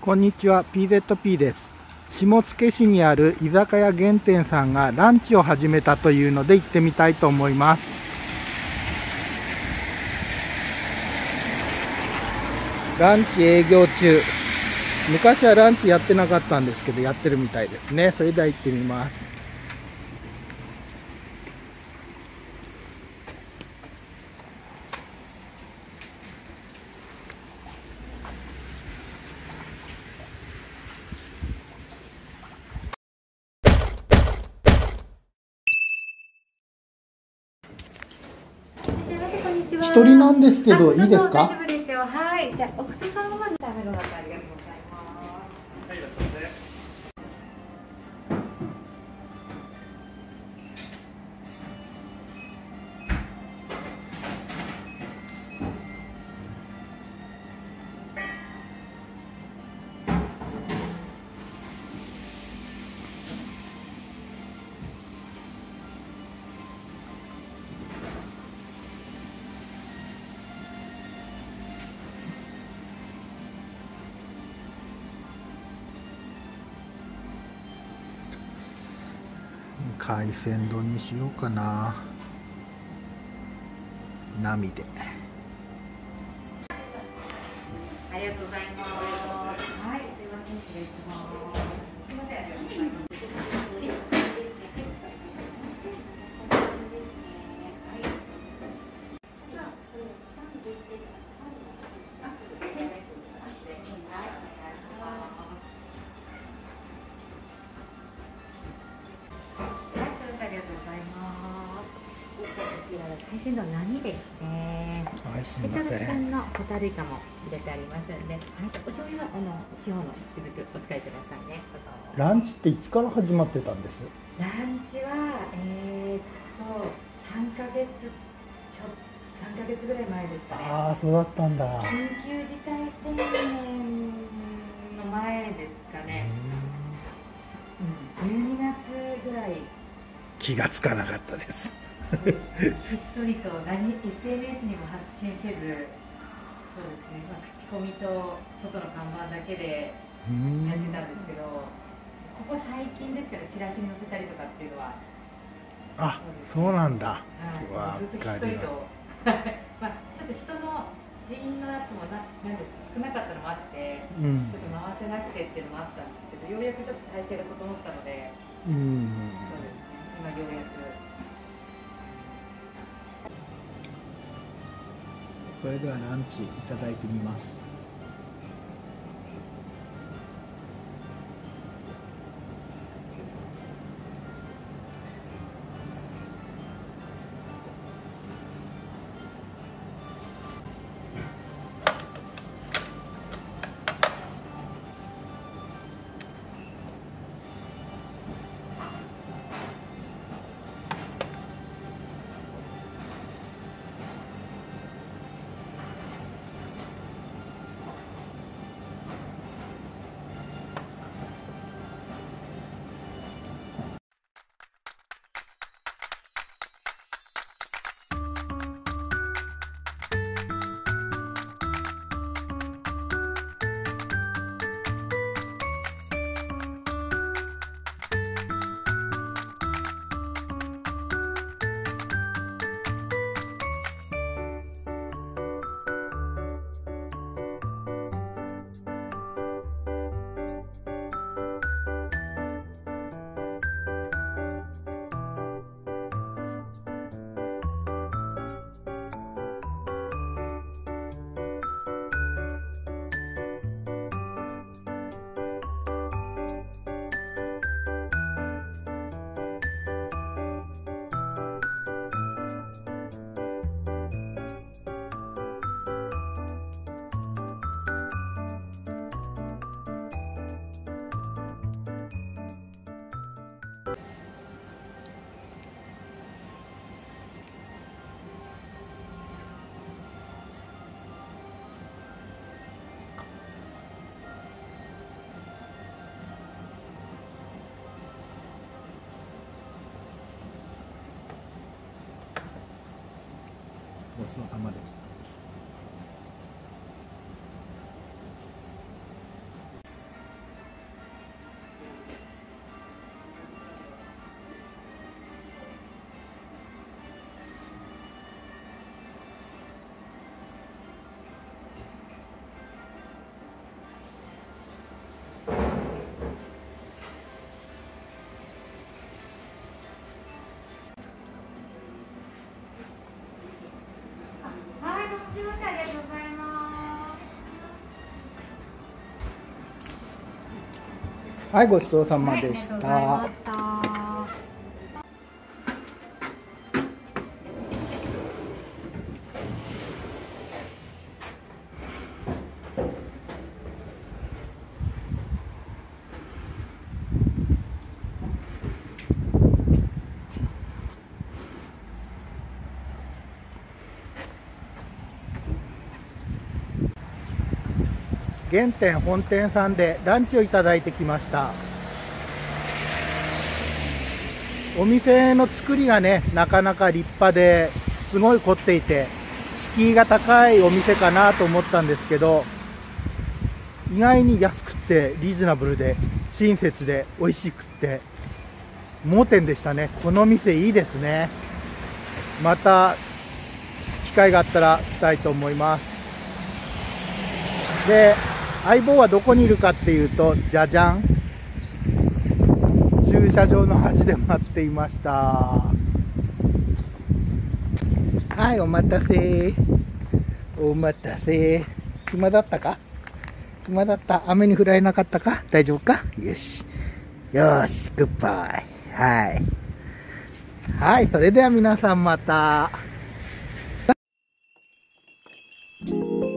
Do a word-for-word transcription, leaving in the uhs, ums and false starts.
こんにちは、ピーゼットピー です。下野市にある居酒屋原点さんがランチを始めたというので行ってみたいと思います。ランチ営業中。昔はランチやってなかったんですけど、やってるみたいですね。それでは行ってみます。一人なんですけど、いいですか？ 大丈夫ですよ。はい。じゃあ、お靴さんのまず食べの中ありがとうございます。はい、いらっしゃいませ。 海鮮丼にしようかな。波で。 ありがとうございます。はい、すいません、失礼します。すいません、ありがとうございます。海鮮丼波ですね。 はい、すみません。 さんのホタルイカも入れてありますので、はい、お醤油はあの塩のしずくお使いくださいね。 ランチっていつから始まってたんです？ ランチはえー、っと三ヶ月ちょ三ヶ月ぐらい前ですかね。 ああ、そうだったんだ。 緊急事態宣言の前ですかね。うん、じゅうにがつぐらい。 気がつかなかったです。 ひっそりと何 エスエヌエス にも発信せず、そうですね、まあ、口コミと外の看板だけでやってたんですけど、ここ最近ですけどチラシに載せたりとかっていうのは、 あ、そうなんだ。 はい、ずっとひっそりとまあちょっと人の人員のやつもななんです少なかったのもあって、うん、ちょっと回せなくてっていうのもあったんですけど、ようやくちょっと体制が整ったので、うん、そうですね、今ようやく。 それではランチいただいてみます。ごちそうさまでした。 はい、ごちそうさまでした。 はい、 原点本店さんでランチをいただいてきました。お店の作りがね、なかなか立派ですごい凝っていて、敷居が高いお店かなと思ったんですけど、意外に安くてリーズナブルで親切で美味しくって盲点でしたね。この店いいですね。また機会があったら来たいと思います。で、相棒はどこにいるかっていうと、じゃじゃん、駐車場の端で待っていました。はい、お待たせ。お待たせ。暇だったか？暇だった。雨に降られなかったか？大丈夫か？よし。よし、グッバイ。はい。はい、それでは皆さんまた。